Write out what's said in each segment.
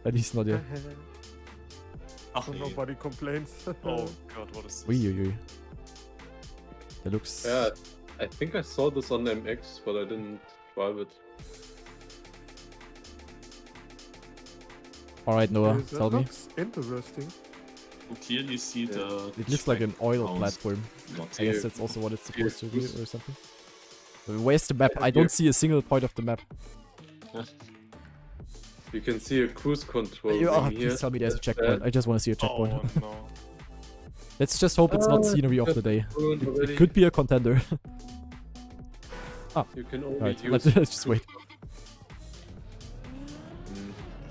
And he's not here. Ach, So nee. nobody complains. Oh god, what is this? Uiuiui. That looks... Yeah, I think I saw this on MX, but I didn't drive it. Alright, Noah, That tell me. looks interesting. You clearly see the... It looks like an oil house. platform. Not I guess Yeah. that's also what it's supposed to be Yeah. or something. But where's the map? I don't see a single point of the map. You can see a cruise control Oh, thing here. please tell me there's a checkpoint. I just want to see a checkpoint. Oh no. Let's just hope it's not scenery of the day. Ruined It already. could be a contender. You can only Alright, use... let's just wait. Mm.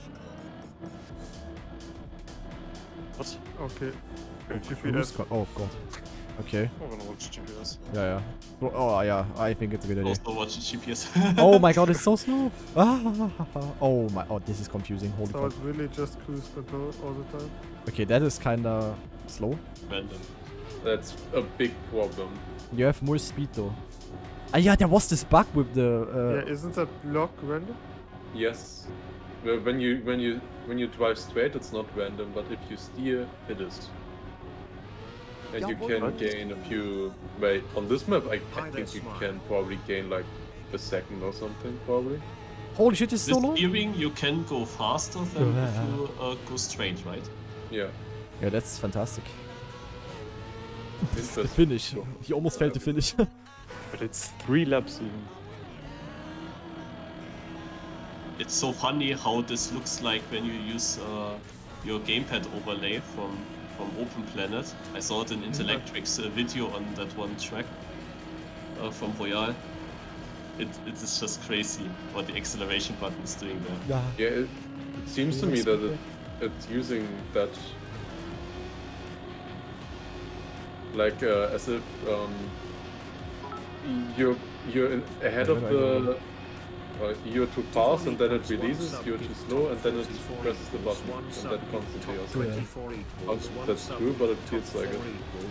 What? Okay. Cruise GPS. oh god. Okay. I'm gonna watch GPS. Yeah. Oh yeah, I think it's a good idea. Also watch GPS. Oh my god, it's so slow. Ah, oh my, oh this is confusing. Holy So fuck. it's really just cruise control all the time. Okay, that is kinda slow. Random. That's a big problem. You have more speed though. Ah yeah, there was this bug with the. Yeah, isn't that block random? Yes. Well, when you drive straight, it's not random, but if you steer, it is. And you can gain a few... Wait, on this map, I think you can probably gain like a second or something, probably. Holy shit, it's so This low. steering, you can go faster than if you go straight, right? Yeah. Yeah, that's fantastic. The Interesting. finish. He almost failed to finish. But it's 3 laps even. It's so funny how this looks like when you use your gamepad overlay from Open Planet. I saw it in Intellectric's video on that one track from Royale. It is just crazy what the acceleration button is doing there. Yeah, it seems to me that it's using that like as if you're ahead of the you're too fast and then it releases, you're too slow and then it presses the button and that constantly also. That's true, but it feels like it.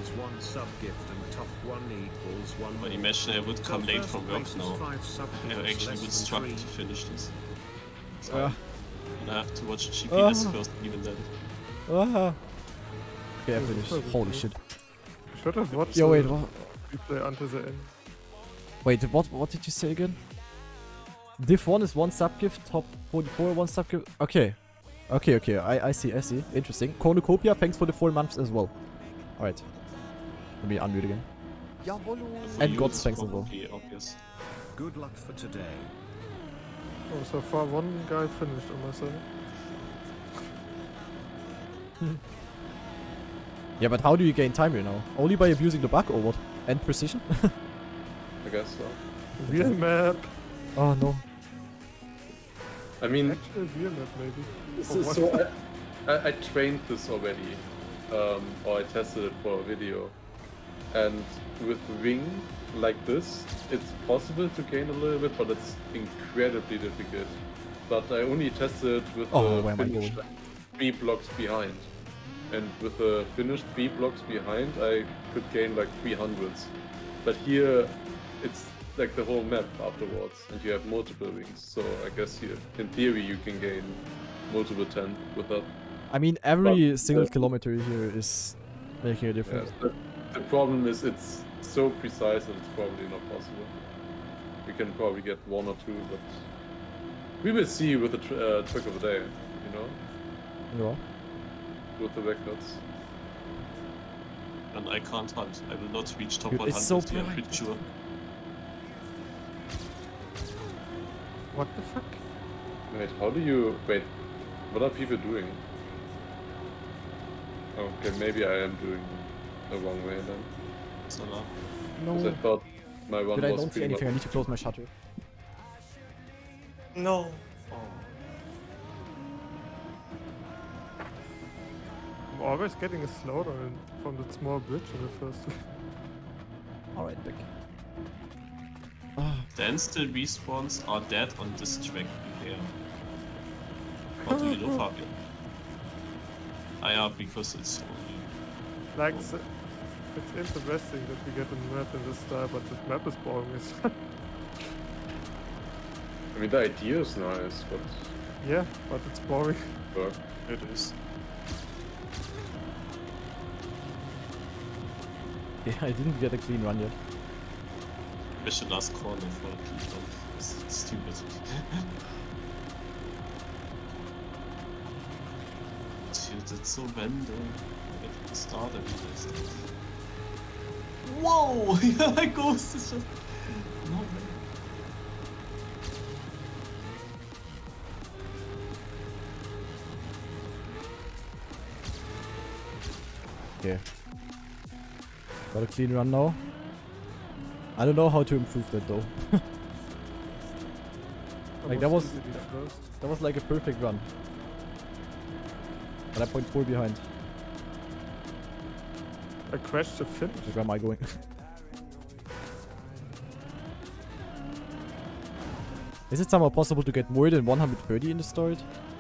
But imagine I would come late from work now. I actually would struggle to finish this. So, and I have to watch GPS first, even then. Okay, I finished. Holy shit. Should have watched Yo, wait, the what? replay until the end. Wait, what did you say again? Div 1 is 1 subgift, top 44 1 subgift. Okay. Okay, I see. Interesting. Cornucopia, thanks for the 4 months as well. Alright. Let me unmute again. For And you, God's it's thanks as well. probably obvious. Good luck for today. Oh, so far one guy finished on my side. Yeah, but how do you gain time here now? Only by abusing the bug or what? And precision? I guess so. Real map. Oh no. I mean, Actual real map maybe. so I trained this already, or I tested it for a video, and with Wing like this, it's possible to gain a little bit, but it's incredibly difficult. But I only tested it with where am I finished going? 3 blocks behind, and with the finished 3 blocks behind, I could gain like 300s. But here, it's like the whole map afterwards, and you have multiple wings. So I guess here, in theory, you can gain multiple 10 with that. I mean, every But, single kilometer here is making a Yeah, difference. the problem is it's so precise that it's probably not possible. We can probably get 1 or 2, but we will see with the trick of the day, you know, Yeah. with the records. And I can't hunt. I will not reach top Dude, 100, it's so I'm bright. pretty sure. What the fuck? Wait, how do you... Wait, what are people doing? Okay, maybe I am doing the wrong way then. So now. Because I No. thought my run But I was don't see pretty anything. I much... need to close my shutter. No. I'm always getting a slowdown from the small bridge in the first. Alright, back. Standstill respawns are dead on this track here. How do you know, Fabian? Yeah, because it's only... Like, it's interesting that we get a map in this style, but the map is boring as I mean, the idea is nice, but Yeah, but it's boring. Work. It is. Yeah, I didn't get a clean run yet. Especially last corner for a clean run. It's stupid. Dude, it's so random. At the start, I mean, it's like... Whoa! Yeah, Ghost is just... No way. Okay. Got a clean run now. I don't know how to improve that though. Like, that was- easily first. That was like a perfect run. But I'm 0.4 behind. I crashed the finish. Like, where am I going? Is it somehow possible to get more than 130 in the start?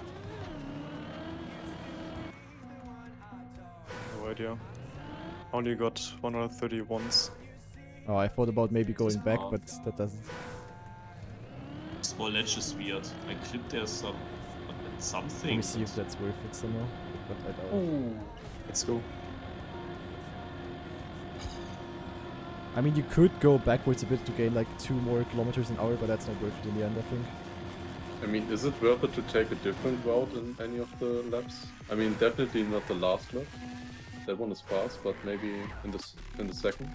No idea. Only got 130 once. Oh, I thought about maybe going back, Small. but that doesn't. Small ledge is weird. I clipped there something. Let me see if that's worth it somehow. But I doubt. Oh, let's go. I mean, you could go backwards a bit to gain like 2 more kilometers an hour, but that's not worth it in the end, I think. I mean, is it worth it to take a different route in any of the laps? I mean, definitely not the last lap. That one is fast, but maybe in the second.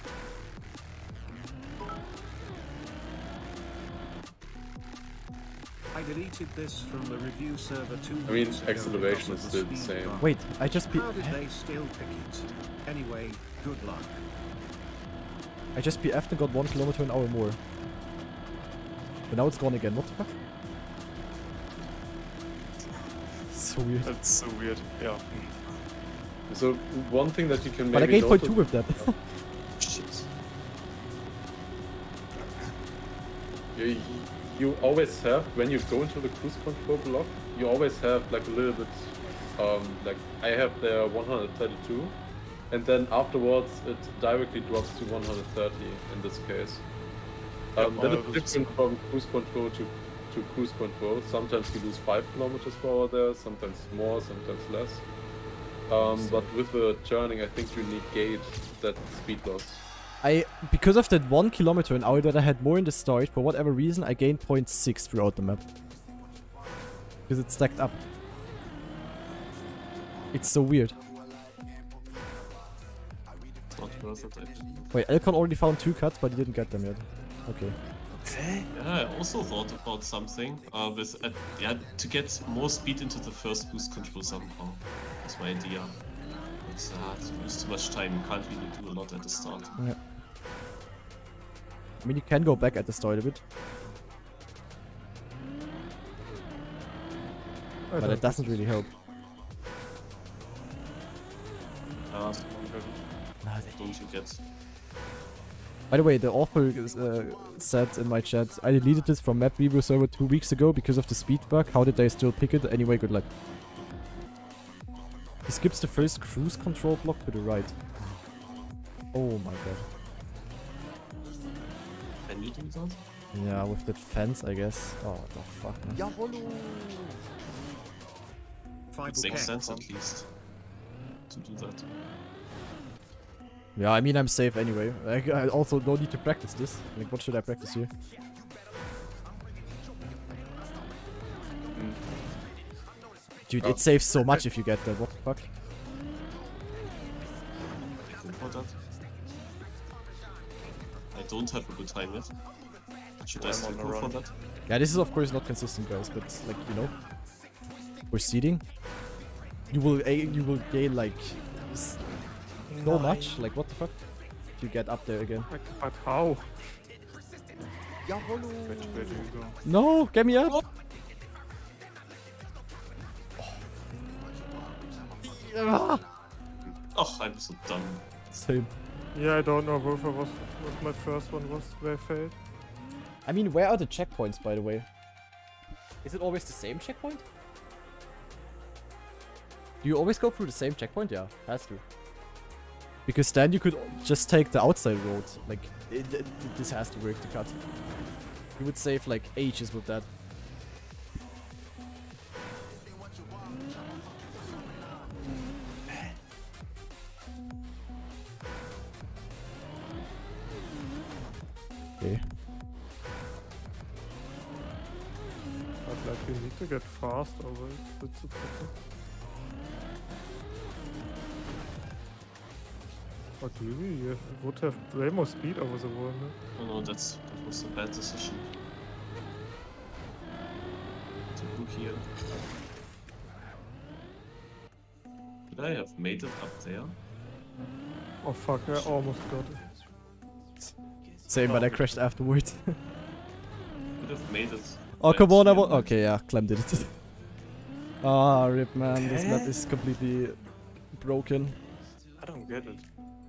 I deleted this from the review server 2 I mean, weeks ago acceleration because is of still the speed same. bump. Wait, I just How did they still pick it? Anyway, good luck. I just PF'd and got 1 kilometer an hour more. But now it's gone again, what the fuck? So weird. That's so weird. Yeah. So one thing that you can But I maybe gained notice... 0.2 with that. Shit. You always have, when you go into the cruise control block, you always have like a little bit, like I have there 132, and then afterwards it directly drops to 130 in this case. That is different from cruise control to cruise control. Sometimes you lose 5 kilometers per hour there, sometimes more, sometimes less. But with the turning, I think you negate that speed loss. Because of that 1 kilometer an hour that I had more in the start, for whatever reason, I gained 0.6 throughout the map. Because it stacked up. It's so weird. It's not worth it, I think. Wait, Elcon already found 2 cuts, but he didn't get them yet. Okay. Yeah, I also thought about something yeah, to get more speed into the first boost control somehow. That's my idea. But you lose too much time, you can't really do a lot at the start. Yeah. I mean, you can go back at the start a bit, but it doesn't really help. Don't you get... By the way, the author said in my chat, I deleted this from map review server 2 weeks ago because of the speed bug. How did they still pick it? Anyway, good luck. He skips the first cruise control block to the right. Oh my god. Can you do that? Yeah, with that fence, I guess. Oh, what the fuck, man. It makes sense at least to do that. Yeah, I mean, I'm safe anyway. I also don't need to practice this. Like, what should I practice here? Dude, it saves so much if you get that. What the fuck? Go for that. I don't have a good time yet. Should I still go for that? Yeah, this is of course not consistent, guys, but like, you know, proceeding, you will gain like so much. Like, what the fuck? If you get up there again. But how? Where do you go? No, get me up! Oh, I'm so done. Same. Yeah, I don't know what was my first one was where I failed. I mean, where are the checkpoints, by the way? Is it always the same checkpoint? Do you always go through the same checkpoint? Yeah, has to. Because then you could just take the outside road. Like, this has to work to cut. You would save like ages with that. Okay. But like we need to get fast over it. That's a problem. But really, you would have way more speed over the wall, no? Oh no, that was a bad decision. To go here. Could I have made it up there? Oh fuck, I almost got it. Same, but I crashed afterwards. Could have made it. Oh, right come on, I here. will. Okay, yeah, Clem did it. Ah, rip, man. This map is completely broken. I don't get it.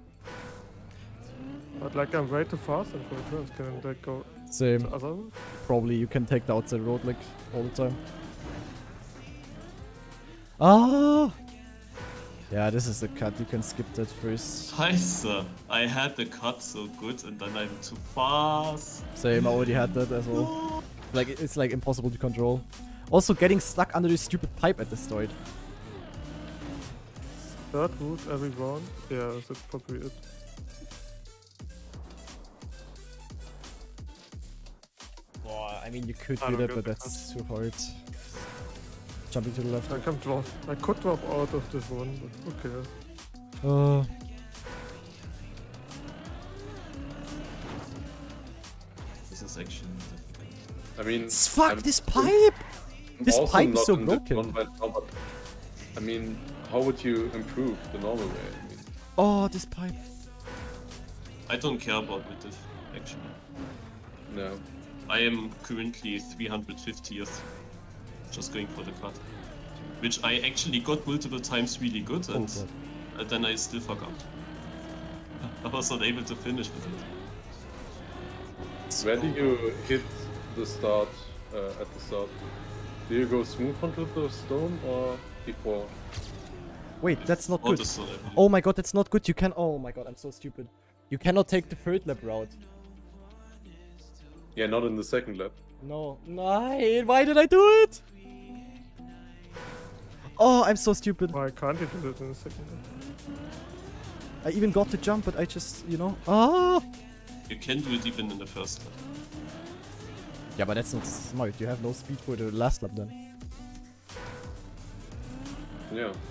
But like I'm way too fast and for turns. Can I like go Same. the other way? Probably you can take the outside road like all the time. Ah! Yeah, this is the cut. You can skip that first. Scheiße, I had the cut so good and then I'm too fast. Same, I already had that as well. Like, it's like impossible to control. Also, getting stuck under this stupid pipe at the start. Third route every round? Yeah, that's probably it. Boah, I mean, you could I do don't that, get but the that's too hard. Jumping to the left. I can drop. I could drop out of this one, but okay. This is actually difficult. I mean, Fuck I'm- this pipe! This also pipe is not so in this broken. one right now, but I mean, how would you improve the normal way? I mean, Oh, this pipe. I don't care about with this, actually. no. I am currently 350th. Just going for the cut. Which I actually got multiple times really good and then I still forgot. I was not able to finish with it. Where do you hit the start at the start? Do you go smooth onto the stone or before? Wait, that's not Or good. the stone, I believe. Oh my god, that's not good. You can. Oh my god, I'm so stupid. You cannot take the third lap route. Yeah, not in the second lap. No. Nein, why did I do it? Oh, I'm so stupid. Why can't you do that in a second? I even got the jump, but I just, you know. Ah! You can do it even in the first lap. Yeah, but that's not smart. You have no speed for the last lap then. Yeah. You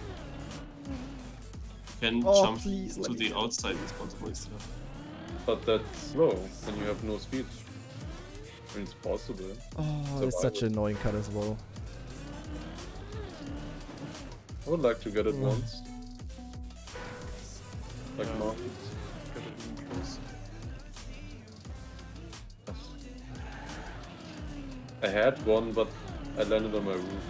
can Oh, jump please, let to me the go. outside responsibility. But that's slow, and you have no speed. I mean, it's possible. Oh, it's such an annoying cut as well. I would like to get it once. Like Yeah. Marcus. Get it in close. I had one, but I landed on my roof.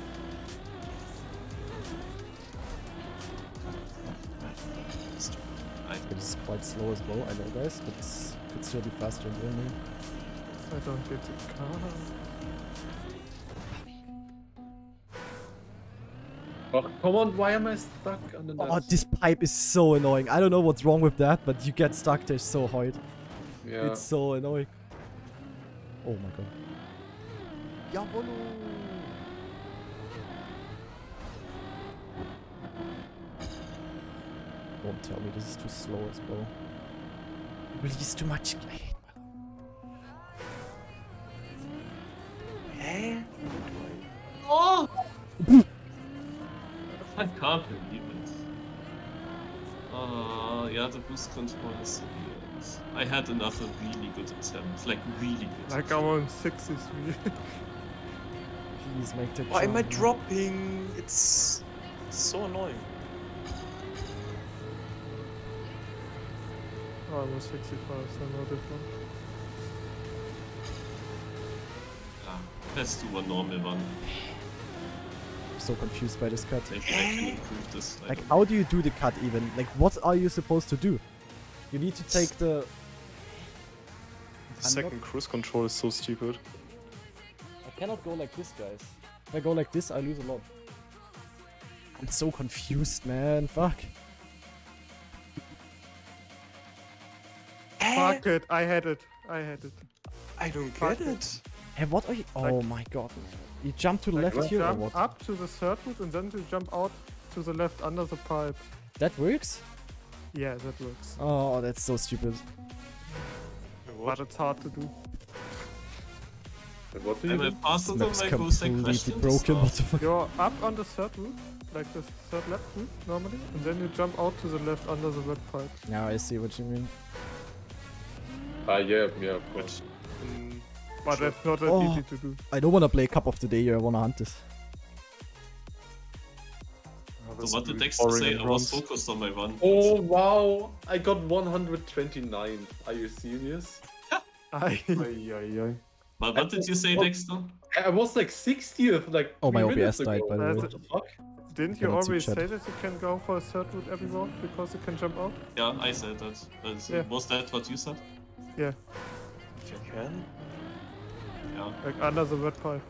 It is quite slow as well, I know guys, but it could still be faster than me. I don't get the car. Oh, come on, why am I stuck on the Oh, net? this pipe is so annoying. I don't know what's wrong with that, but you get stuck there so hard. Yeah. It's so annoying. Oh my god. Jawollo! Don't tell me this is too slow as well. Release too much. I hate Oh! I can't believe it. Yeah, the boost control is so weird. I had another really good attempt, like really good. Like I'm on 63. Please make the Why am I jump. dropping? It's so annoying. Oh, I'm on 65, so no different. Let's do a normal one. I'm so confused by this cut. Maybe I can improve this. I Like, don't how do you do the cut even? Like, what are you supposed to do? You need to take the... The second cruise control is so stupid. I cannot go like this, guys. If I go like this, I lose a lot. I'm so confused, man. Fuck. Fuck it, I had it. I had it. I don't Fuck get it. it. Hey, what are you... Oh my god. You jump to the left You here or jump what? up to the third route and then you jump out to the left under the pipe. That works? Yeah, that works. Oh, that's so stupid. No but it's hard to do. And what do you Am I do? faster than Map's my goes and completely broken. What the fuck? You're up on the third route, like the third left route normally, and then you jump out to the left under the red pipe. Now I see what you mean. Yeah, of course. But Sure. that's not that Oh. easy to do. I don't wanna play Cup of the Day here, I wanna hunt this. So what did Dexter say? I was focused on my run. Oh wow! I got 129. Are you serious? But what did you say, Dexter? I was like 60th, like Oh, my 3 minutes OBS died, ago. by the way. What the fuck? Didn't you Cannot see always chat. say that you can go for a third route every round because you can jump out? Yeah, I said that. Yeah. Was that what you said? Yeah, If you can. Yeah. like under the red pipe.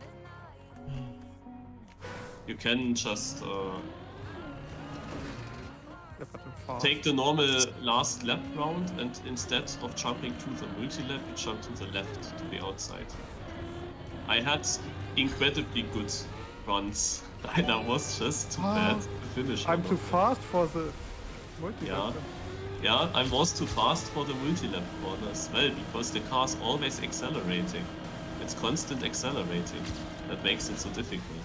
You can just Yeah, but I'm fast. take the normal last lap round and instead of jumping to the multi-lap, you jump to the left to the outside. I had incredibly good runs. And I was just too bad to finish. I'm all too of them. fast for the multi. Yeah. Yeah, I was too fast for the multi-lap corner as well, because the car's always accelerating. It's constant accelerating. That makes it so difficult.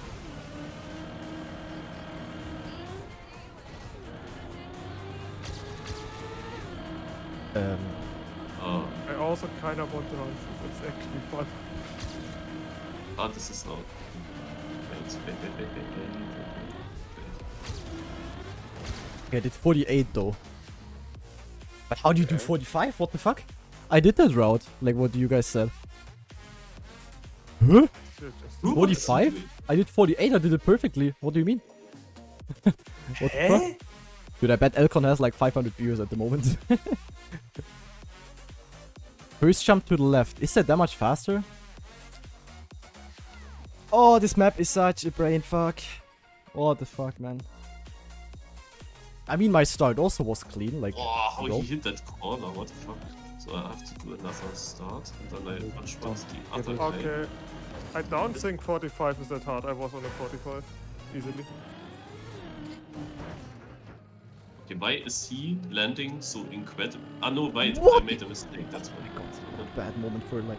Oh, I also kind of want to run. It's actually fun. this is not. Wait. Okay, I did 48 though. But how do you do 45? What the fuck? I did that route, like what you guys said. Huh? Shit, just Who 45? was it? I did 48, I did it perfectly. What do you mean? What the fuck? Dude, I bet Elcon has like 500 viewers at the moment. First jump to the left. Is that much faster? Oh, this map is such a brain fuck. What the fuck, man. I mean, my start also was clean, like... Oh, how Go. he hit that corner, what the fuck? So I have to do another start, and then I punch once the other guy. okay. I don't think 45 is that hard. I was on a 45 easily. Okay, why is he landing so incredible? Ah no, wait, What? I made a mistake, that's why. A bad moment for like...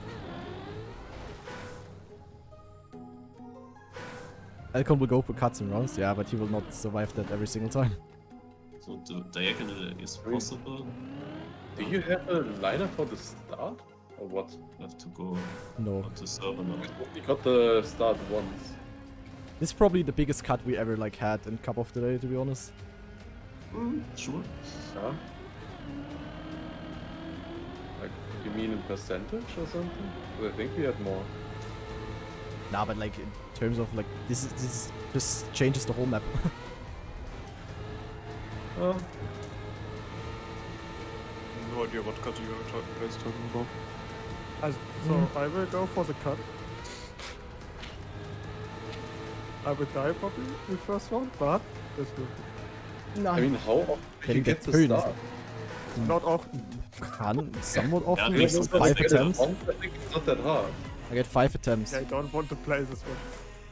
Elcon will go for cuts and runs, yeah, but he will not survive that every single time. So the diagonal is possible. Do you have a liner for the start? Or what? I have to go No. on the server now. We got the start once. This is probably the biggest cut we ever like had in Cup of the Day, to be honest. Sure. Huh? Like, you mean in percentage or something? 'Cause I think we had more. Nah, but like in terms of like this just changes the whole map. No idea what cut you guys talking about. So I will go for the cut. I will die probably the first one, but this will Nah, I mean, how often Can did you you get get the through start? not often. can somewhat often, Yeah, like this is 5 like attempts. I think it's not that hard. I get 5 attempts. I don't want to play this one.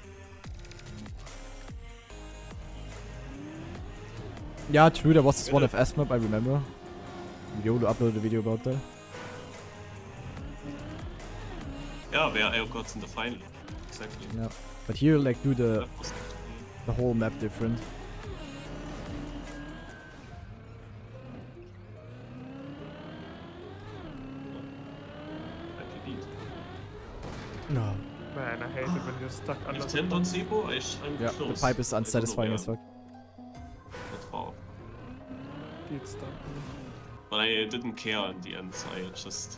Yeah, true, there was this one FS map, I remember. Yolo uploaded a video about that. Yeah, where I got in the final. Exactly. Yeah. But here, like, do the That was whole map different. I believe. No. Man, I hate it when you're stuck under If the 10 on Sebo, I'm Yeah, close. the pipe is I don't know unsatisfying where, as fuck. but far. Get stuck. But I didn't care in the end. I just,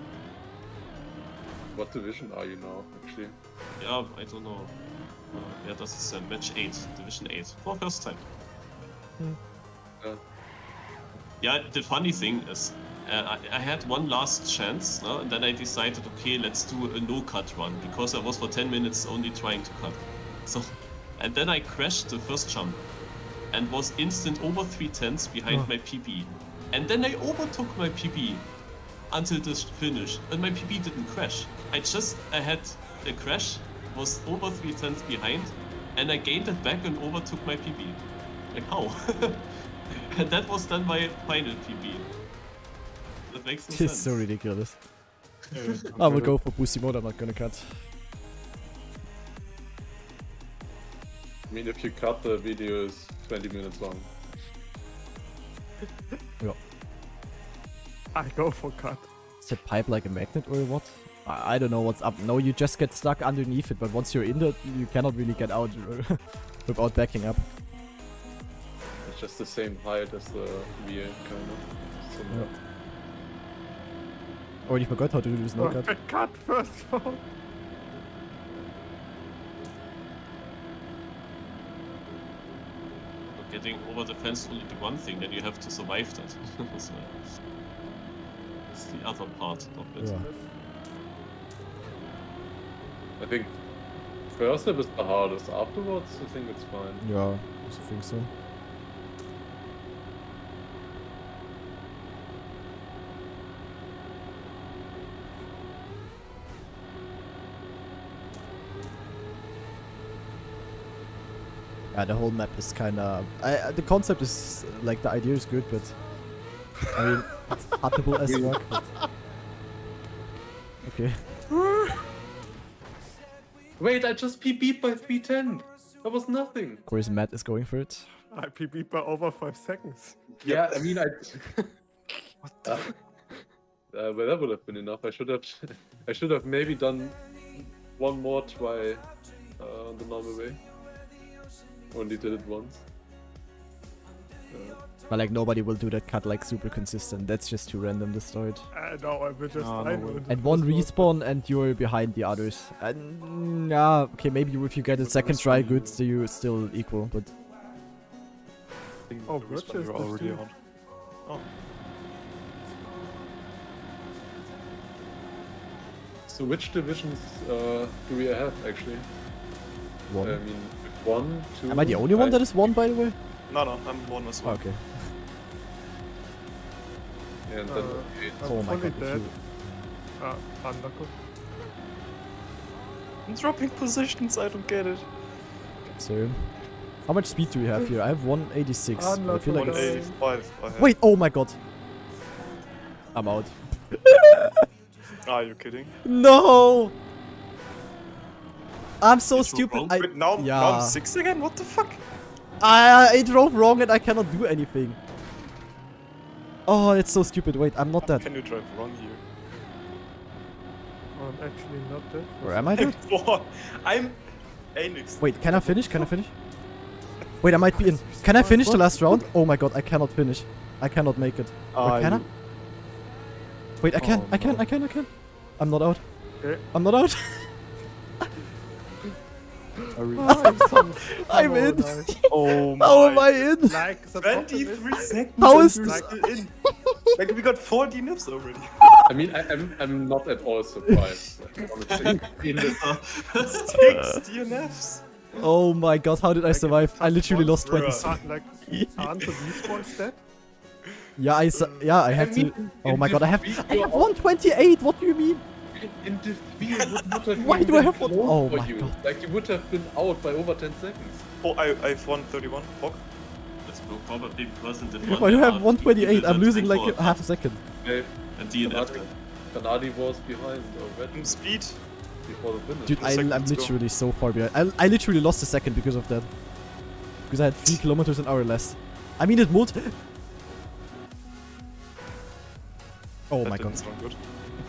What division are you now, actually? yeah, I don't know. Yeah, das ist Match 8, Division 8. For first time. Yeah. Yeah, the funny thing is, I had one last chance, no? And then I decided, okay, let's do a no-cut run, because I was for 10 minutes only trying to cut. So, and then I crashed the first jump, and was instant over 3/10 behind my PB. And then I overtook my PB until the finish, and my PB didn't crash. I had a crash, was over 3/10 behind, and I gained it back and overtook my PB. Like how? And that was then my final PB. That makes no This is sense. so ridiculous. I will go for boosty mode, I'm not gonna cut. I mean, if you cut, the video is 20 minutes long. I go for cut. Is the pipe like a magnet or what? I don't know what's up. No, you just get stuck underneath it, but once you're in there, you cannot really get out without backing up. It's just the same height as the wheel, kind of. Similar. Already forgot how to do this no cut. Cut first of all. Getting over the fence will be one thing, then you have to survive that. So, it's the other part of it. Yeah. I think first step is the hardest. Afterwards, I think it's fine. Yeah, I also think so. Yeah, the whole map is kinda... the concept is... like, the idea is good, but... I mean, it's hardable as fuck, but... Okay. Wait, I just PB'd by 310. That was nothing. Of course, Matt is going for it. I PB by over 5 seconds. Yeah, I mean, what the? Well, that would have been enough. I should have maybe done one more try the normal way. Only did it once. But like, nobody will do that cut like super consistent. That's just too random to start. No, I will just No, I no will way. do And one this respawn and you're behind the others. And yeah, okay, maybe if you get a second try good, so you're still equal, but... Oh, The Bridge respawn is you're the already steam. on. Oh, So which divisions do we have actually? One. I mean, 1, 2. Am I the only one that is one, by the way? no, I'm one as well. Okay. And then eight. I'm Oh my fully god, dead. if you... Undercooked. I'm dropping positions, I don't get it. Same. How much speed do we have here? I have 186. I'm but I not feel like it's... 185. I have. Wait, oh my god. I'm out. Are you kidding? No! I'm so You drove stupid. wrong? Wait, now yeah. I'm 6 again? What the fuck? I drove wrong and I cannot do anything. Oh, it's so stupid. Wait, I'm not dead. Can you drive wrong here? I'm actually not dead. Or am I dead? I'm Anix. Wait, can I finish? Can I finish? Wait, I might be in. Can I finish the last round? Oh my god, I cannot finish. I cannot make it. Wait, can I? Wait, I can. Oh, I can. no. I can. I can. I'm not out. Okay. I'm not out. I'm in. Oh my. How am I in? Like the problem is- 23 seconds. How and is you're this- still in? Like we got 40 nips already. I mean, I'm not at all surprised. Honestly, in the 6 DNFs. Oh my god, how did I survive? I literally lost 20 Bruh. seconds. Like, aren't the respawns dead? Yeah, I had to. Oh my god, I have you're 128. What do you mean? in defeat would not have Why been do I have close one- oh for my you. God. Like you would have been out by over 10 seconds. Oh, I have 131. Fuck. That's probably because in the If I have 128, I'm losing like half a second. Okay, And DNF. Kanadi was behind already In speed. before the finish. Dude, A second, I'm let's go. literally so far behind. I literally lost a second because of that. Because I had 3 kilometers an hour less. I mean, it multi. Oh That my didn't god. sound good.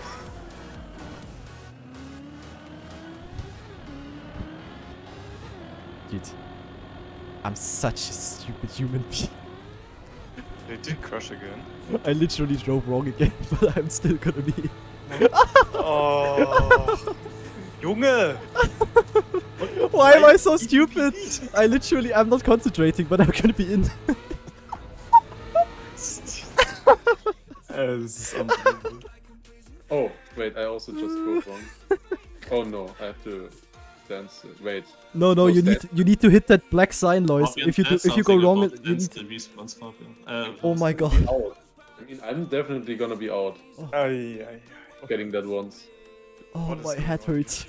Dude. I'm such a stupid human being. They did crash again. I literally drove wrong again, but I'm still gonna be. Oh. Junge! Why am I so stupid? I'm not concentrating, but I'm gonna be in. This is unbelievable. Oh, wait, I also just drove wrong. Oh no, I have to dance it. Wait. No, Close you that. need to hit that black sign, Lois. If you go wrong, you need. the response problem. Oh my god. Out. I mean, I'm definitely gonna be out Ay, ay. getting that once. Oh, What is my the head problem? hurts.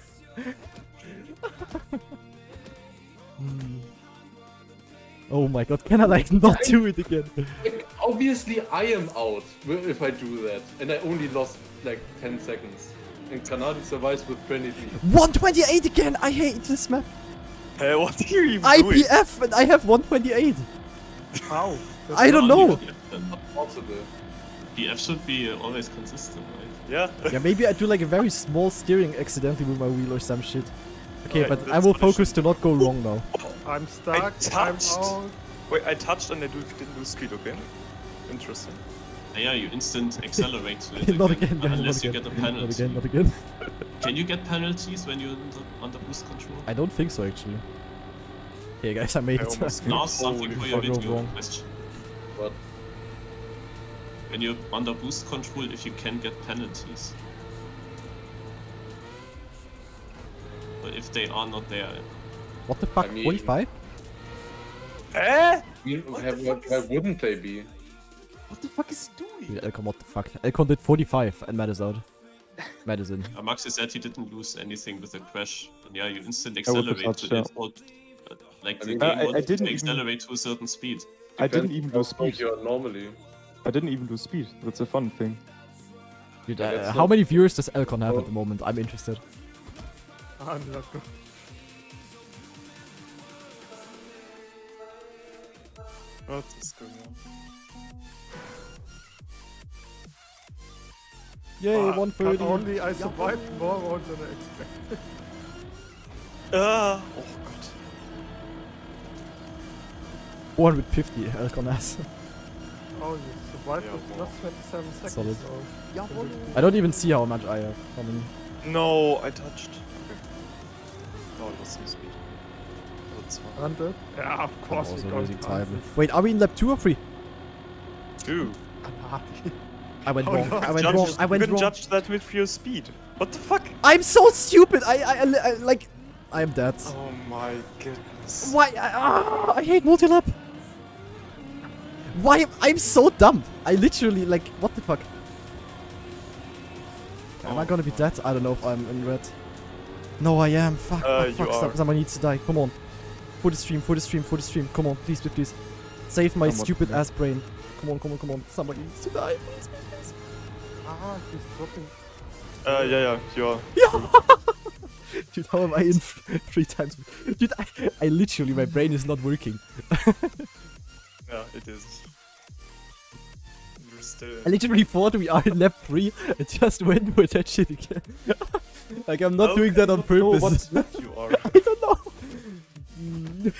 Oh my god, can I like not do it again? Obviously, I am out if I do that, and I only lost like 10 seconds. And Granati survives with 23. 128 again! I hate this map. Hey, what are you even doing? IPF and I have 128. How? I don't know. Possible. PF should be always consistent, right? Yeah. Yeah, maybe I do like a very small steering accidentally with my wheel or some shit. Okay, Okay, but I that's will what I should focus to not go wrong now. I'm stuck. I'm touched. out. Wait, I touched and I didn't lose speed, okay? Interesting. Yeah, you instant accelerate to it Not again, guys, unless not you again. get a penalty. Not again, not again. Can you get penalties when you're under boost control? I don't think so actually. Okay guys, I made I it. almost Last something Holy for your fuck, no video wrong. question. But When you're under boost control, if you can get penalties. But if they are not there, What the fuck? I mean- 45? Eh? why wouldn't they be? What the fuck is he doing? Dude, Elcon, what the fuck? Elcon did 45 and Matt is out. Matt is in. Maxi said he didn't lose anything with the crash. And yeah, you instant I would have accelerate touched, to yeah. it. Or, like the I mean, game I wants didn't to even- accelerate to a certain speed. I didn't Depends even how lose slow speed. you're normally. I didn't even lose speed. That's a fun thing. Dude, Yeah, that's how not- many viewers does Elcon have at the moment? I'm interested. Unlucky. What is going on? Yay, But 130. only I survived more rounds than I expected. Ah! Oh god. 450 Elcon has. Oh, you survived Yeah, with wow. plus 27 seconds. Solid. So I don't even see how much I have. How many? No, I touched. Okay. Oh, I lost some speed. That's fine. 100? Yeah, of course I'm we also got losing time. 100. Wait, are we in lap 2 or 3? 2. Granati. I went Oh, wrong. no. I went wrong. I went you can wrong. judge that with your speed. What the fuck? I'm so stupid. I like. I am dead. Oh my goodness. Why? I hate multilap. Why? I'm so dumb. I literally like. What the fuck? Am I gonna be dead? I don't know if I'm in red. No, I am. Fuck. You fuck. are. Someone needs to die. Come on. For the stream. For the stream. For the stream. Come on, please, please, please. Save my Somewhat, stupid yeah. ass brain. Come on, come on, come on. Somebody needs to die. Please, please, please. Ah, he's dropping. Yeah, you are. Dude, how am I in 3 times? Dude, I literally, my brain is not working. Yeah, it is. You're still. I literally thought we are in lap 3 and just went with that shit again. Like, I'm not doing that on No, purpose. what lap you are. I don't know.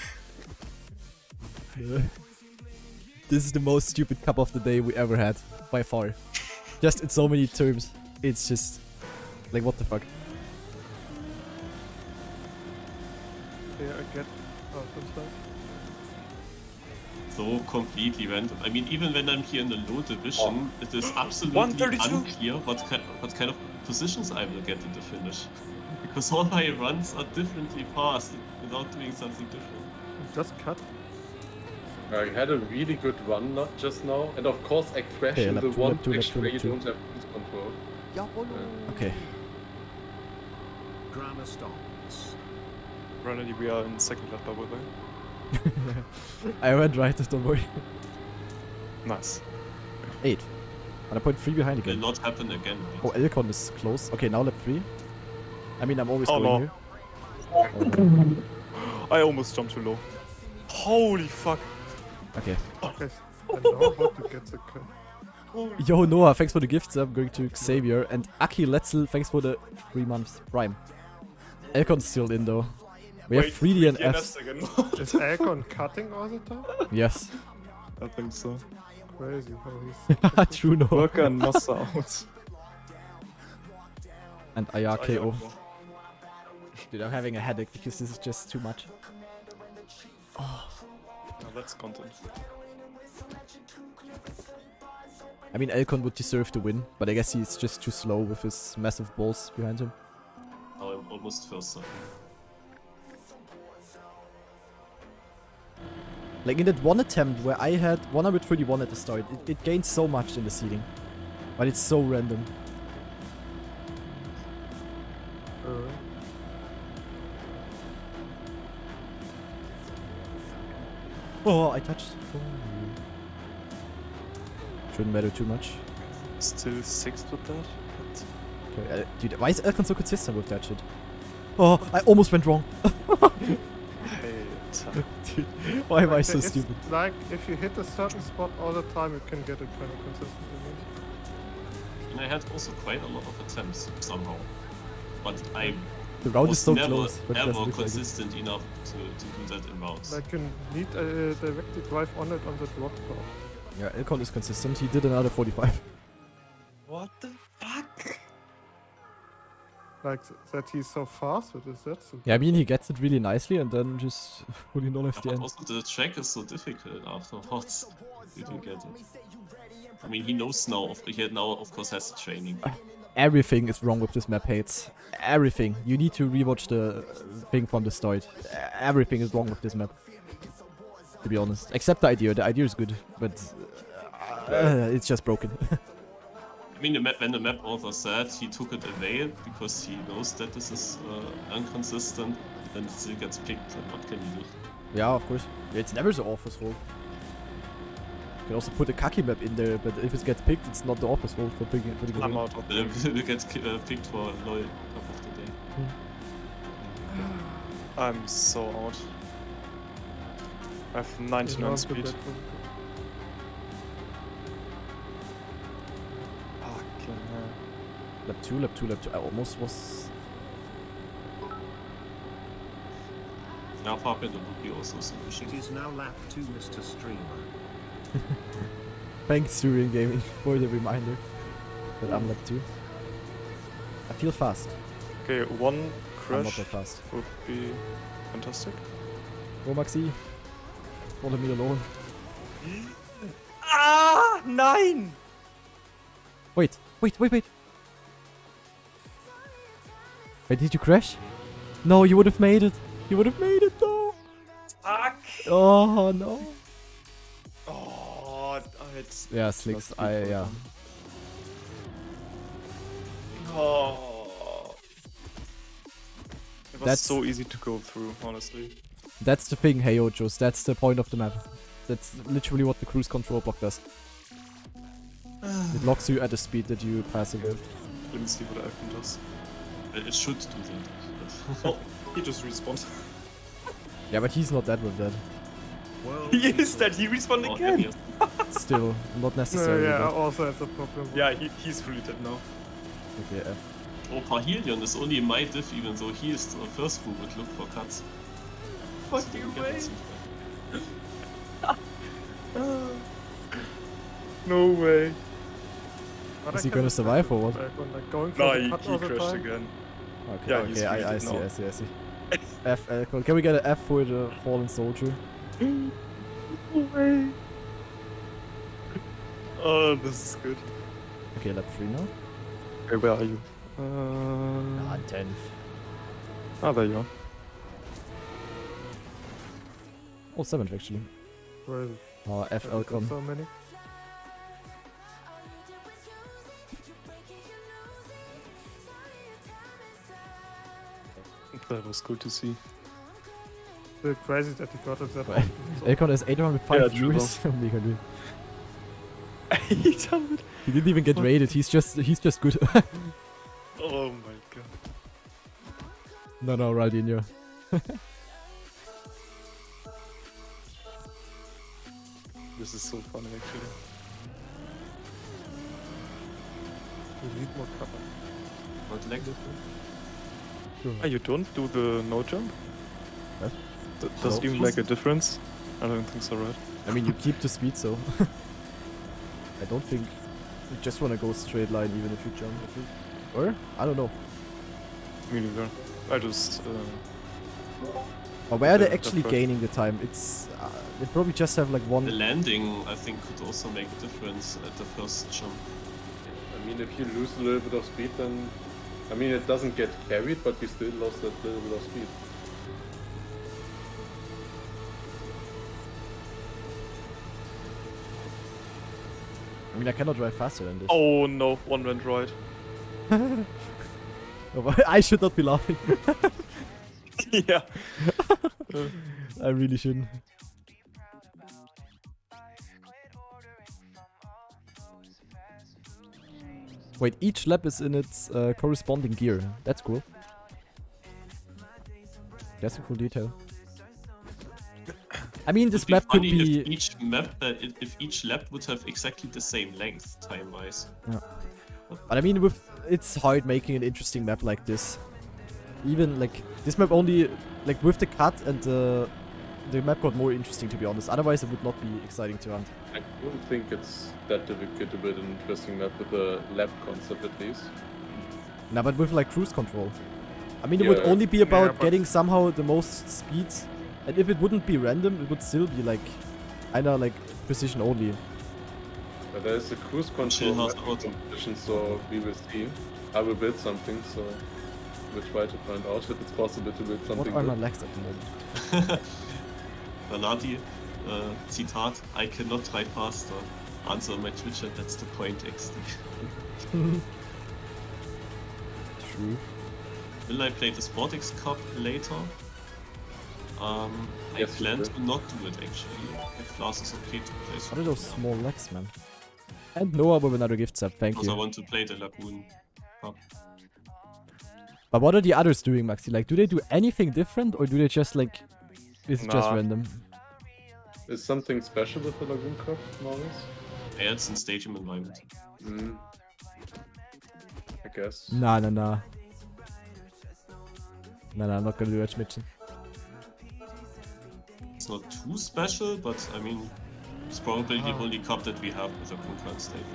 This is the most stupid cup of the day we ever had, by far. Just in so many terms. It's just... Like, what the fuck? Yeah, I get. Oh, comes down. So completely random. I mean, even when I'm here in the low division, it is absolutely 132. unclear what kind of positions I will get in the finish. Because all my runs are differently fast without doing something different. Just cut. I had a really good run not just now, and of course I crashed Okay, in lap the two, one lap two, lap section two, where you lap two. don't have boost control. Okay. Grammar stops. Randomly, we are in second lap, by the way. I went right, don't worry. Nice. 8. And I point 3 behind Will again. not happen again. Oh, Elcon is close. Okay, now lap 3. I mean, I'm always Oh, going no. here. I almost jumped too low. Holy fuck. Okay. Okay, I know how to get the cut. Yo, Noah, thanks for the gifts. I'm going to Xavier. And Aki Letzel, thanks for the 3 months Prime. Elcon's still in though. We have 3D and Fs. again. Is Elcon cutting all the time? Yes. I think so. Crazy how he's. True, Noah. Worker and Massa out. And Ayakeo. Dude, I'm having a headache because this is just too much. Oh, that's content. I mean, Elcon would deserve to win, but I guess he's just too slow with his massive balls behind him. Oh, I'm almost first. Like in that one attempt where I had 131 at the start, it gained so much in the seeding. But it's so random. Oh, I touched. Shouldn't matter too much. Still 6th with that. But Okay, dude, why is Elcon so consistent with that shit? Oh, I almost went wrong. hey, Dude, why am I so It's stupid? like if you hit a certain spot all the time, you can get it kind of consistently. And I had also quite a lot of attempts somehow. But I The round is was so never close. But it doesn't ever look like it. consistent enough to do that in rounds. Like you need a directly drive on it on that rock part. Yeah, Elcon is consistent. He did another 45. what the fuck? Like that he's so fast with his that's Yeah, I mean, he gets it really nicely and then just fully no left the But end. also the track is so difficult afterwards. Did you get it? I mean, he knows now. He now, of course, has the training. Everything is wrong with this map, Hates. Everything. You need to rewatch the thing from the start. Everything is wrong with this map. To be honest. Except the idea. The idea is good, but it's just broken. I mean, when the map author said he took it away because he knows that this is inconsistent, then it still gets picked. And what can you do? Yeah, of course. It's never the author's fault. You can also put a Kaki map in there, but if it gets picked, it's not the author's fault for picking it. I'm out of It will get picked for LOL Cup of the Day. I'm so out. I have 99 speed. Fucking hell. Lap 2, lap 2, lap 2. I almost was... Now Fabian would be also solution. It is now lap 2, Mr. Streamer. Thanks, Syrian Gaming, for the reminder that I'm lap 2. I feel fast. Okay, one I'm not crash that fast. would be fantastic. Go, Maxi. Follow me alone. Ah, nein! Wait, wait, wait, wait. Wait, did you crash? No, you would have made it. You would have made it, though. Fuck! Oh, no. Oh, it's... Yeah, Slicks, yeah. Oh. It was That's- so easy to go through, honestly. That's the thing, hey Ojos. That's the point of the map. That's literally what the cruise control block does. It locks you at a speed that you pass it with. Let me see what Elfin does. It should do that. Oh, he just respawned. Yeah, but he's not that with that. World He is that, he respawned Oh, again! yeah. Still, not No, necessarily. yeah, but- also has a problem. Yeah, he's fully dead now. Okay, F. Oh, Parhelion is only in my diff, even though he is the first who would look for cuts. Fuck So you, get way! that No way. But Is I he can gonna respect survive it, or what? like going for No, the he cut all the crashed time. again. Okay, Yeah, he's okay, I really see, dead I now. see, I see. F, can we get an F for the fallen soldier? No way. Oh, this is good. Okay, lap 3 now. Okay, where are you? 10th. Ah, there you are. Oh, 7th actually. Where is it? Oh, F There are Elcon. so many. That was good to see. Still crazy that he got it that Right. often, so- Elcon has 805 Yeah, true viewers. Mega good. He done it. He didn't even get rated. He's just good. Oh my god. no, Raldinho. This is so funny actually. We need more cover. Not lag. Ah, you don't do the no jump? What? Does it No. even make a difference? I don't think so, right? I mean, you keep the speed, so. I don't think you just want to go straight line even if you jump. I think. Or? I don't know. Me neither. I just... Or where are they Okay, actually that's right. gaining the time? It's they probably just have like one. The landing, I think, could also make a difference at the first jump. I mean, if you lose a little bit of speed, then... I mean, it doesn't get carried, but you still lost that little bit of speed. I mean, I cannot drive faster than this. Oh no, one went right. I should not be laughing. Yeah. I really shouldn't. Wait, each lap is in its corresponding gear. That's cool. That's a cool detail. I mean, this map could funny be... if each lap would have exactly the same length, time-wise. Yeah. But I mean, it's hard making an interesting map like this. Even, like, this map only... Like, with the cut and the map got more interesting, to be honest. Otherwise, it would not be exciting to run. I don't think it's that difficult to build an interesting map with a lap concept at least. Nah, but with, like, cruise control. I mean, it would only be about getting somehow the most speed. And if it wouldn't be random, it would still be, like, kinda, like, precision only. But there's a cruise control map competition, so we will see. I will build something, so we'll try to find out if it's possible to build something. What are my lags at the moment? Vanati, Zitat, I cannot try faster. Answer on my Twitch, that's the point, XD. True. Will I play the Sportix Cup later? I Yes, plan you to not do it actually. If Lars is okay to play What are those small legs, man? And Noah with another gift set, thank because I you. want to play the Lagoon Cup. But what are the others doing, Maxi? Like, do they do anything different, or do they just, like... It's just random? Is something special with the Lagoon Cup, Maurice? Yeah, it's in stadium environment. I guess. Nah, nah, nah. Nah, nah, I'm not gonna do Edge Mitchen. It's not too special, but I mean, it's probably the only cup that we have with a Kunkan stadium.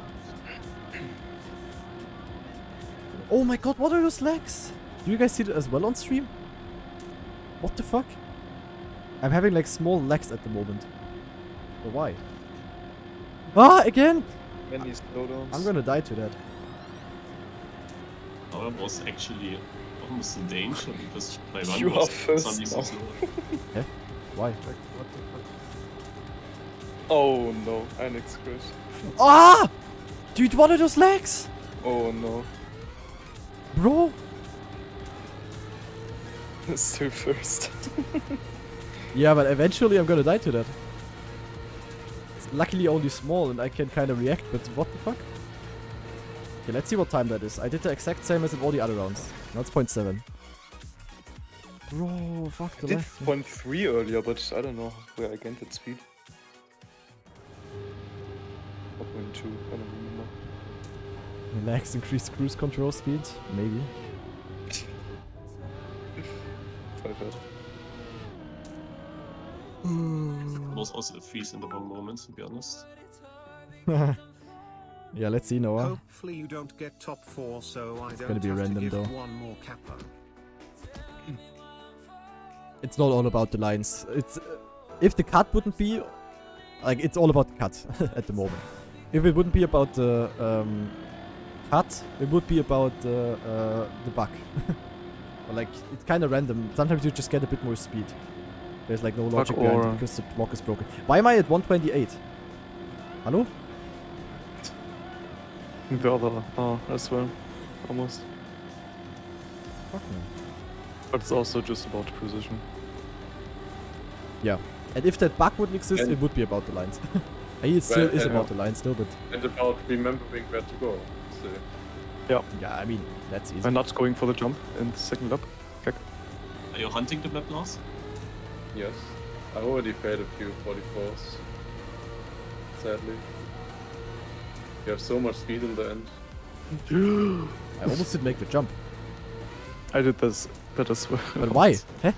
Oh my god, what are those legs? Do you guys see that as well on stream? What the fuck? I'm having like small legs at the moment. But why? Ah, again! Many slowdowns. I'm gonna die to that. I was actually almost in danger because my run You was are first suddenly so now. Why? slow. Like, what the fuck? Oh no, Alex crash. Ah! Dude, what are those legs? Oh no. Bro! Still first. Yeah, but eventually I'm gonna die to that. It's luckily only small and I can kind of react, but what the fuck? Okay, let's see what time that is. I did the exact same as in all the other rounds. Now it's 0.7. Bro, fuck the I did left. 0.3 earlier, but I don't know where I gained that speed. 4.2, I don't remember. Relax, increase cruise control speed? Maybe. 5 Was also a freeze in the wrong moment, to be honest. Yeah, let's see, Noah. Hopefully you don't get top 4, so I don't gonna be have random, to give though. one more kappa. It's not all about the lines. It's if the cut wouldn't be like it's all about the cut at the moment. If it wouldn't be about the cut, it would be about the bug. Or like it's kind of random. Sometimes you just get a bit more speed. There's like no logic behind it because the block is broken. Why am I at 128? Hello? The other as well. Almost. Fuck man. But it's also just about precision. Yeah. And if that bug wouldn't exist, And- it would be about the lines. It still is about the lines still, but And about remembering where to go. So, yeah, I mean that's easy. I'm not going for the jump in the second lap. Are you hunting the map, Lars? yes. I already failed a few 44s. Sadly. You have so much speed in the end. I almost didn't make the jump. I did that as well. But why? Huh?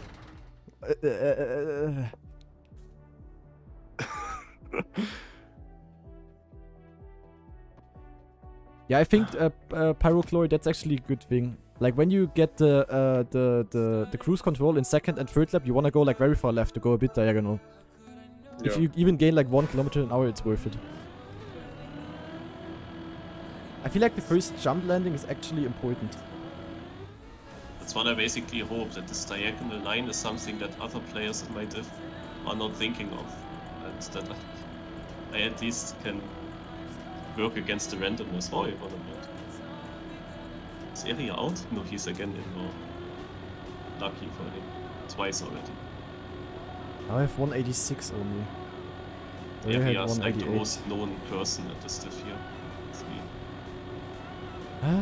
Yeah, I think Pyrochlore, that's actually a good thing. Like when you get the cruise control in second and third lap, you wanna go like very far left to go a bit diagonal. If you even gain like 1 kilometer an hour, it's worth it. I feel like the first jump landing is actually important. That's what I basically hope, that this diagonal line is something that other players in my div are not thinking of. And that I at least can work against the randomness. Oh, you wanna build. Is Eri out? No, he's again indoor. Lucky for him. Twice already. Now I have 186 only. I Eri had is like the 188. most known person at this div here. It's me. Ah.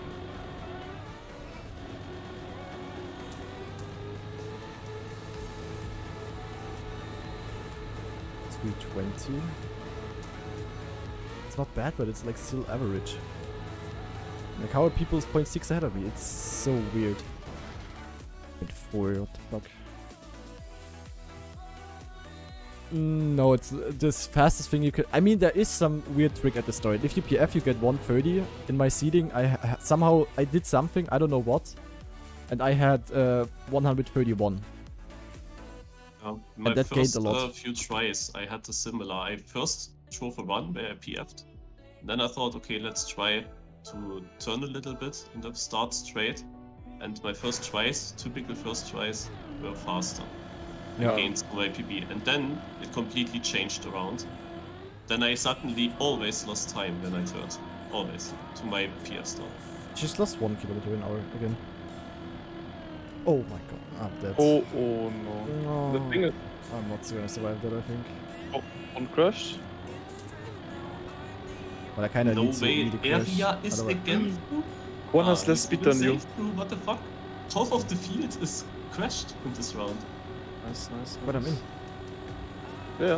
$320. It's not bad, but it's like still average. Like how are people 0.6 ahead of me? It's so weird. 0.4, what the fuck? No, it's the fastest thing you could. I mean, there is some weird trick at the start. If you PF, you get 130. In my seeding, somehow I did something, I don't know what, and I had 131. My and that gained first a lot. few tries, I had the similar. I first drove a run where I PF'd. Then I thought, okay, let's try to turn a little bit in the start straight. And my first tries, typical first tries, were faster. I gained some IPB. And then it completely changed around. Then I suddenly always lost time when I turned. Always. To my PF start. Just lost 1 kilometer an hour again. Oh my god, I'm dead. Oh no. No. The thing is, I'm not gonna survive that, I think. Oh, one crash. But I kinda No need to way, need a crash. area is otherwise- against you. One has less speed than you. What the fuck? Half of the field is crashed in this round. Nice, nice. But I'm in. Yeah.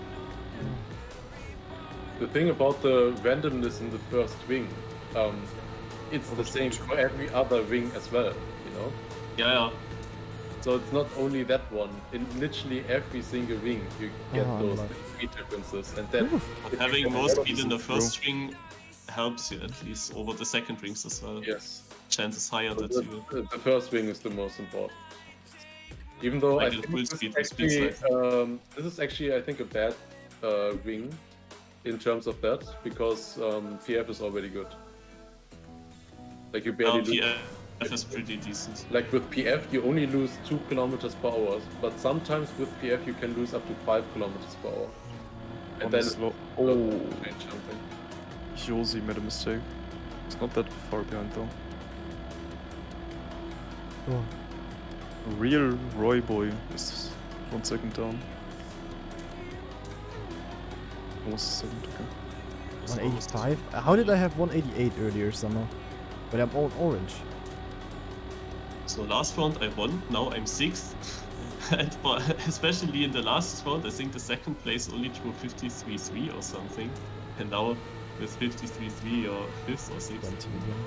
the thing about the randomness in the first wing, it's the same for every other wing as well, you know? Yeah. So it's not only that one. In literally every single wing, you get Oh, those I'm speed differences, and then But having more speed in the first ring helps you at least over the second rings as well. yes, Chances higher so that you. the first wing is the most important. Even though Like I the think full this speed is with speed actually, this is actually I think a bad wing in terms of that, because PF is already good. Like you barely lose. PF is pretty decent. Like with PF, you only lose 2 kilometers per hour, but sometimes with PF you can lose up to 5 kilometers per hour. And One then is slow. oh, Oh, change something. Josie made a mistake. It's not that far behind though. Oh. Real Roy boy is 1 second down. Almost a second, okay. 185? How did I have 188 earlier somehow? But I'm all orange. So last round I won, now I'm 6th. And especially in the last round, I think the second place only drew 53-3 or something. And now with 53-3 or 5th or 6th. 20 again.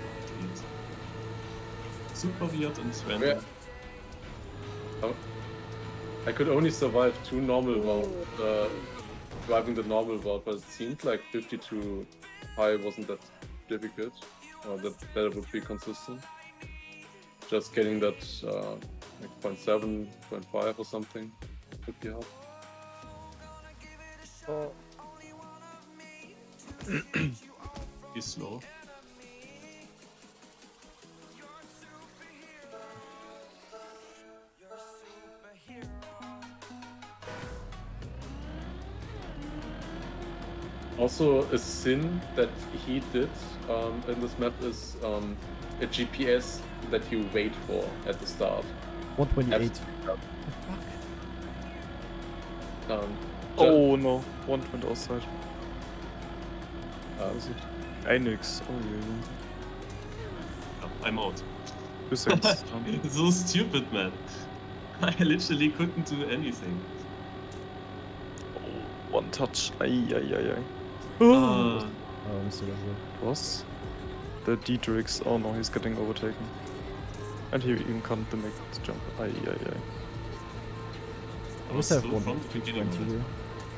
Super weird and random. Yeah. Oh. I could only survive 2 normal rounds, driving the normal route, but it seemed like 52 high wasn't that difficult, or that would be consistent. Just getting that like 0.7, 0.5 or something would be hard. He's slow. Also, a sin that he did in this map is a GPS that you wait for at the start. 128. Oh no, one went outside. Uh, Was it? Phoenix. Oh yeah. I'm out. 2 seconds down. So stupid, man. I literally couldn't do anything. Oh, 1 touch. Ay. Uh, Oh, Mr. Leslie. Was? The Dietrichs. Oh no, he's getting overtaken. And he even can't make the jump. Ay. I just have slow one from the beginning. 20 here.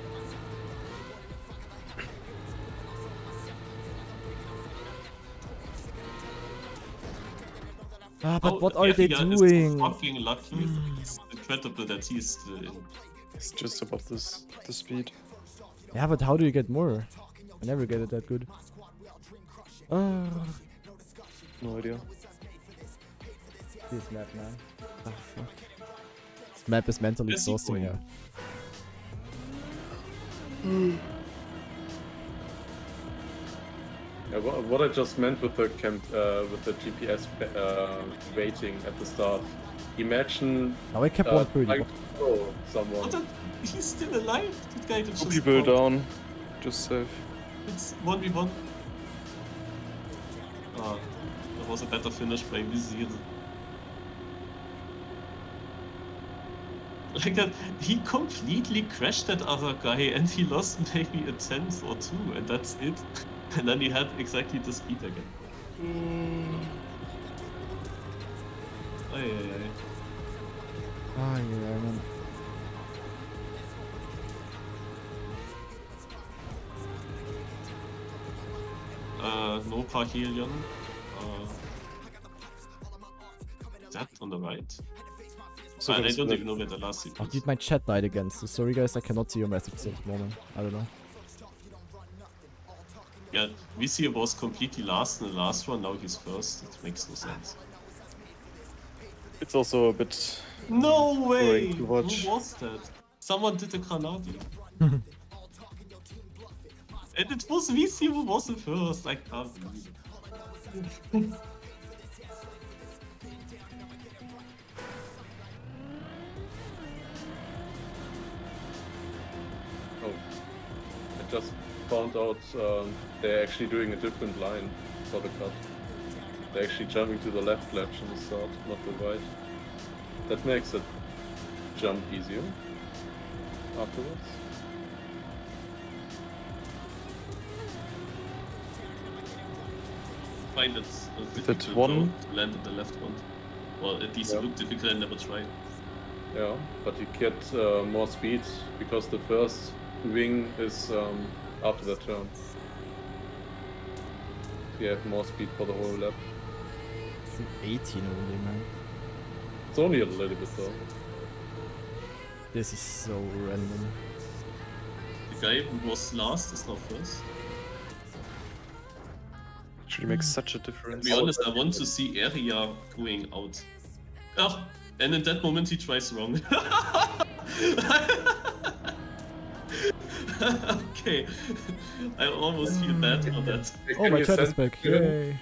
Ah, but what are they doing? Is fucking lucky. It's incredible that he's still in. It's just about this, the speed. Yeah, but how do you get more? I never get it that good. No idea. This map, man. Ah, fuck. This map is mentally Where's he exhausting, yeah. going? Yeah, what I just meant with the GPS waiting at the start. Imagine Now I kept 130. trying to throw someone. What he's still alive? That guy that 2 just people died. down. Just safe. It's 1v1. That was a better finish by Vizir. Like that, he completely crashed that other guy and he lost maybe a 10th or 2 and that's it. And then he had exactly the speed again. Ay, ay, ay. Ah, yeah, man. No Parhelion. That on the right? So I there's don't the- even know where the last seat Oh, is. dude, my chat died again. So sorry guys, I cannot see your messages at the moment. I don't know. Yeah, Vizir was completely last in the last one, now he's first. It makes no sense. It's also a bit. No way! Boring to Who watch. was that? Someone did a Granadi. And it was Vizir who was the first. I can't believe it. Oh, I just found out they're actually doing a different line for the cut. They're actually jumping to the left ledge in the start, not the right. That makes it jump easier afterwards. I find it difficult one? to land in the left one. Or at least Yeah. it looked difficult, I never tried. Yeah, but you get more speed because the first wing is after the turn. You have more speed for the whole lap. I think 18 only, man. It's only a little bit though. This is so random. The guy who was last is now first. Actually makes such a To difference. be honest, I want to see Area going out. Oh, and in that moment he tries wrong. Okay, I almost feel bad for that. Oh, Can my you chat is send back. him? Yay.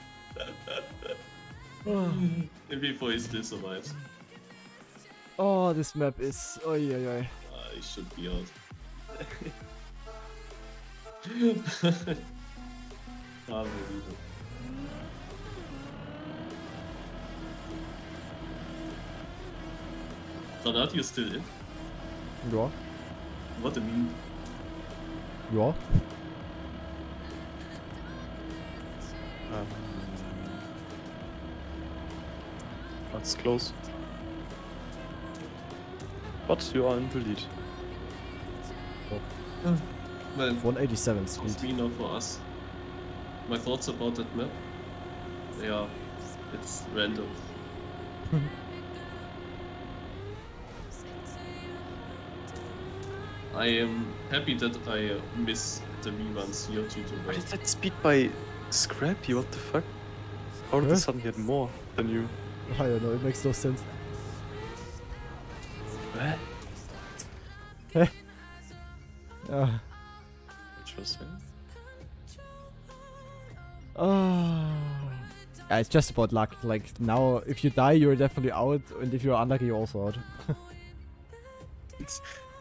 Maybe before he still survives. Oh, this map is. Oh, yeah. He should be out. Can't believe it. Granati is still in. Ja. What a meme. Ja. That's close. But you are in the lead. Well, 187 speed. it's me now for us. My thoughts about that map? Yeah, it's random. I am happy that I miss the reruns here due to What that. is that speed by Scrappy? What the fuck? How did Huh? the suddenly get more than you? I don't know, it makes no sense. What? Ah. Interesting. Yeah, it's just about luck. Like, now, if you die, you're definitely out, and if you're unlucky, you're also out. It's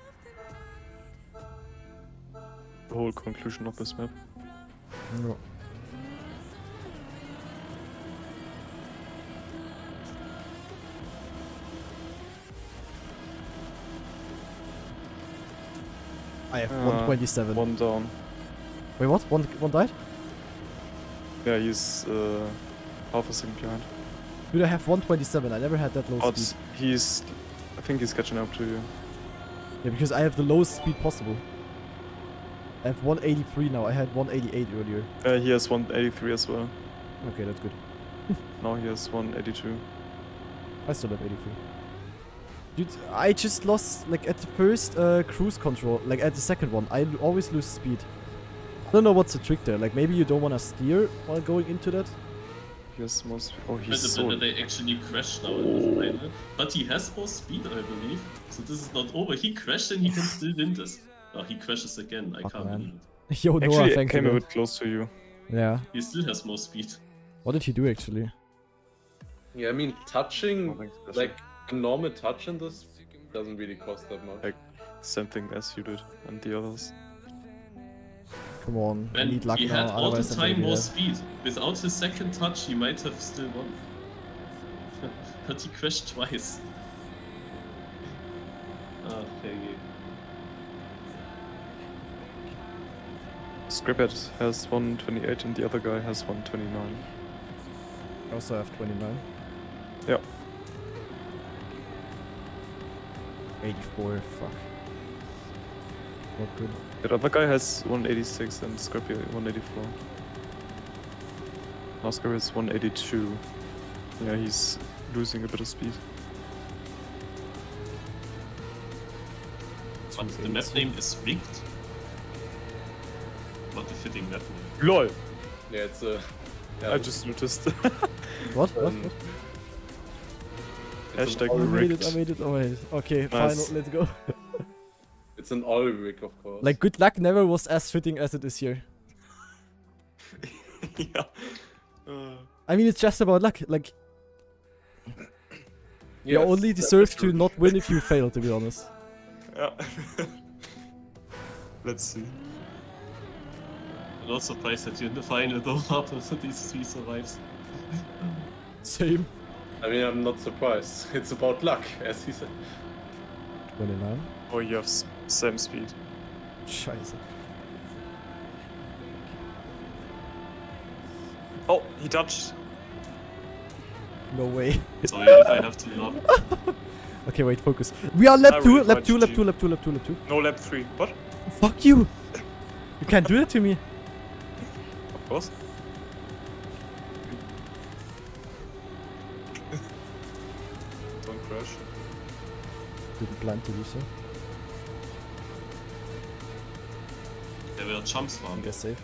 the whole conclusion of this map. No. I have 127. One down. Wait, what? One died? Yeah, he's half a second behind. Dude, I have 127. I never had that low But speed. he's, I think he's catching up to you. Yeah, because I have the lowest speed possible. I have 183 now. I had 188 earlier. He has 183 as well. Okay, that's good. Now he has 182. I still have 83. Dude, I just lost, like, at the first cruise control, like, at the second one, I always lose speed. I don't know what's the trick there, like, maybe you don't want to steer while going into that? He has most. Oh, he's Better so. that they actually crashed now in the final. But he has more speed, I believe. So this is not over. He crashed and he can still win this. Oh, he crashes again. I Fuck, can't man. believe it. Yo, Noah, Actually, it thank came you. a bit close to you. Yeah. He still has more speed. What did he do, actually? Yeah, I mean touching Nothing special. like a normal touch in this doesn't really cost that much. Like, same thing as you did and the others. Come on, I And need luck he now, had all the otherwise I'm time gonna be more dead. speed. Without his second touch, he might have still won. But he crashed twice. Ah, Peggy. Scribbet has 128 and the other guy has 129. I also have 29. Yeah. 84, fuck. Not good. The other guy has 186 and Scorpio 184. Now Scorpio is 182. Yeah, he's losing a bit of speed. But the map 282. name is rigged. Not a fitting map name. LOL! Yeah, it's I just noticed. What? What? Um, What? it's an Hashtag I all- made it, rigged. I made it, I made it. Okay, Nice. final, let's go. It's an all rig, of course. Like, good luck never was as fitting as it is here. Yeah. I mean, it's just about luck. Like, you Yes, only that's deserve true. to not win if you fail, to be honest. Yeah. Let's see. I'm not surprised that you're in the final though after these 3 survives. Same. I mean, I'm not surprised. It's about luck, as he said. 29. Oh, you have same speed. Scheiße. Oh, he touched. No way. Sorry if I have to laugh. Okay, wait, focus. We are lap I 2, really lap want 2, lap GG. 2, lap 2, lap 2, lap 2. No lap 3. What? Fuck you! You can't do that to me. Of course. Don't crash. Didn't plan to do so. Der will Jumps I fahren. guess safe.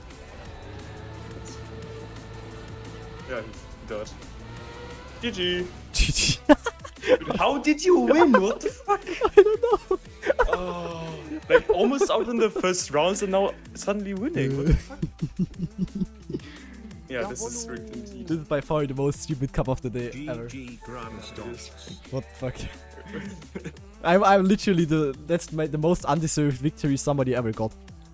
Yeah, he died. GG. GG. How did you win? What the fuck? I don't know. Oh, like almost out in the first rounds and now suddenly winning. What the fuck? Yeah, this is rigged indeed. This is by far the most stupid cup of the day ever. GG Grandstones. What the fuck? I'm literally the most undeserved victory somebody ever got.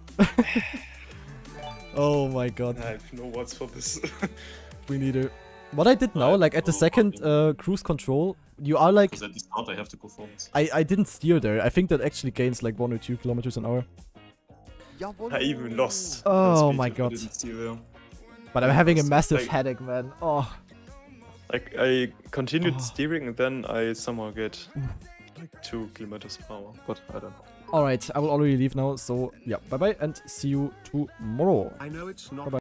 Oh my god. I have no words for this. We need it. What I did now, like at the second cruise control, you are like, Because at the start I have to go forwards. I didn't steer there. I think that actually gains like 1 or 2 kilometers an hour. I even lost. Oh speed my if I god. didn't steer there. But I'm having a Like- massive headache, man. Oh. Like I continued Oh. steering and then I somehow get like 2 kilometers per hour. But I don't know. Alright, I will already leave now. So yeah, bye bye and see you tomorrow. I know it's not Bye-bye.